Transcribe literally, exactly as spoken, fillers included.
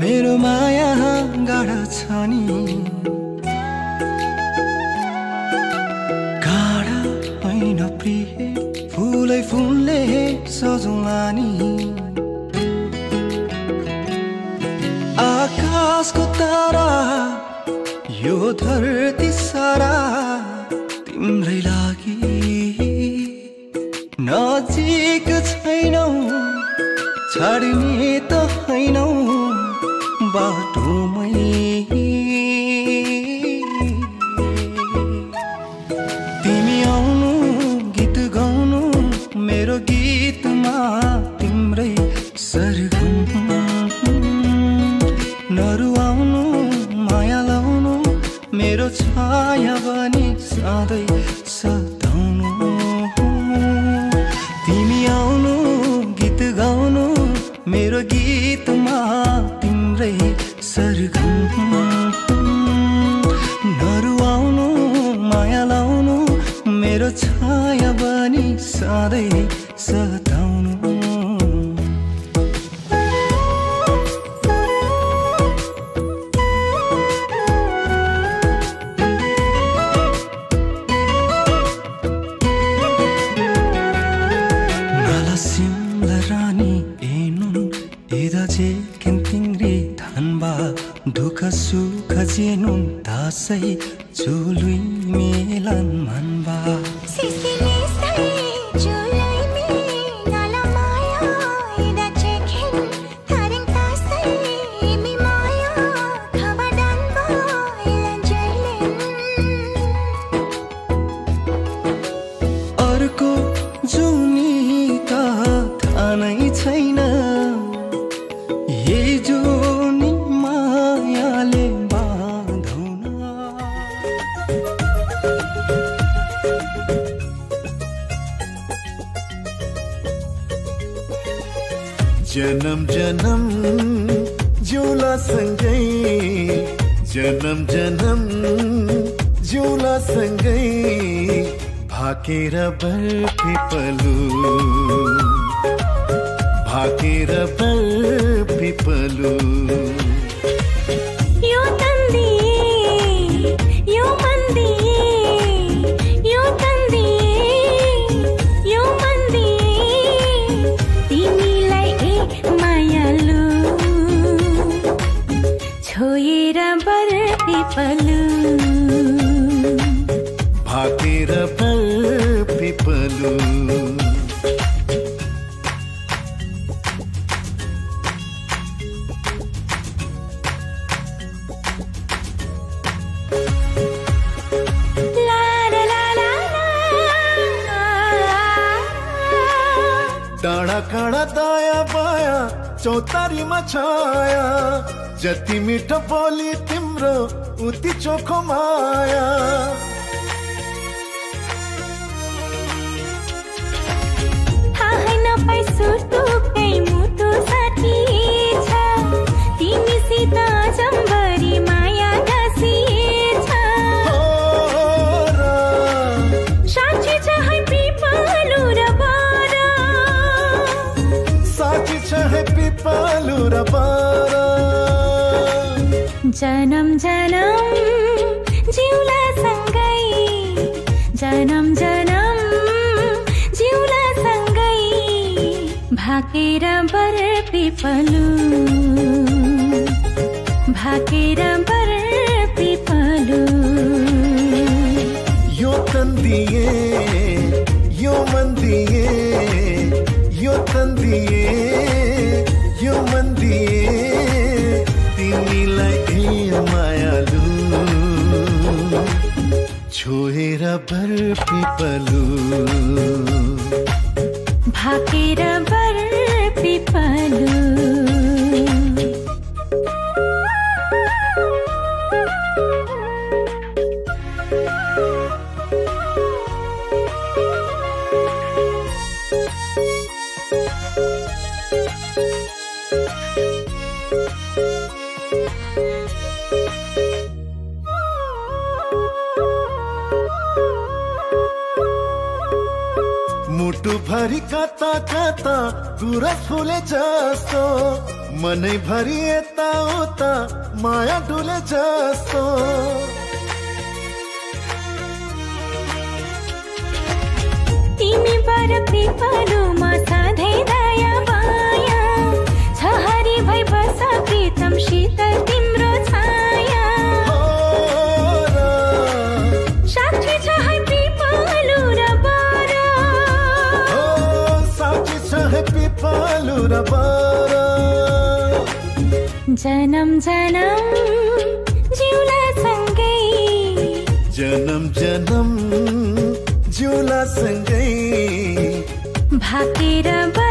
मेरो माया गाढा छ नि गाढा होइन प्रिय फुलै फुलले सजौँला नि आकाशको तारा यो धरती सारा तिम्रै लागि नजिक छैनौ छाड्ने त हैनौ बाटोमै तिमी आउनु गीत गाउनु मेरो गीतमा तिम्रै सरगम नरुवाउनु माया लाउनु मेरो छाया बनी सधैँ सताउनु तिमी आउनु गीत गाउनु मेरो गीतमा तिम्रै सरगम नरुवाउनु माया लाउनु मेरो छाया बनी सधैँ सताउनु दुःख सुख जेनुन दासै चुलुई मेलन मनबा सिसिले सै चुलुई मे नाला माया इदा चेखिन थारिङ तासै मी माया खबदान बोइलन जैलेन अर्को जुनी त थानै छैन यही जुनी मायाले बाँधौन जन्म जन्म जिउला सँगै जन्म जन्म जिउला सँगै भाकेर बरपिपलु भाकेर बरपिपलु यो तन्दी यो मन्दी यो तन्दी यो मन्दी तिमीलाई ए मायालु छोएर बरपिपलु भाकेर बरपिपलु डाँडा काँडा दाया बाया चौतारीमा छाया जति मिठो बोली तिम्रो उति चोखो माया थाहै नपाई सुटुकै मुटु साथी छ तिमीसित जम्बरी माया गाँसिएछ साँच्ची छ है पिपलु र बारा साँच्ची छ है पिपलु र बारा जनम जनम जिउला सँगै जनम जनम जिउला सँगै भाकेर बरपिपलु भाकेर बरपिपलु यो तन्दिए यो मन्दिए यो तन्दिए यो मन्दिए तिमीलाई ए मायालु छोएर बरपिपलु भाकेर बरपिपलु मुटु भरि कता कता गुरस फुले जस्तो मनै भरि यता उता माया डुले जस्तो तिमी पर पिपलुमा सधैँ दया माया छ हरि भई बस प्रीतम शीतल तिम्रो छाया साक्षी छ है पिपलु र बर साक्षी छ है पिपलु र बर जनम जनम जिउला सँगै जनम जनम जिउला सँगै भाकेर